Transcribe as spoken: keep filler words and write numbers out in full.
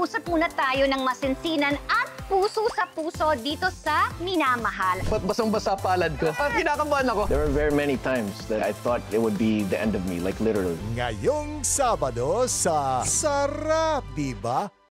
mag-usap muna tayo ng masinsinan at puso sa puso dito sa Minamahal. Ba't basang-basa palad ko? Kinakabahan ako. There were very many times that I thought it would be the end of me, like literally. Ngayong Sabado sa Sarap, Diba?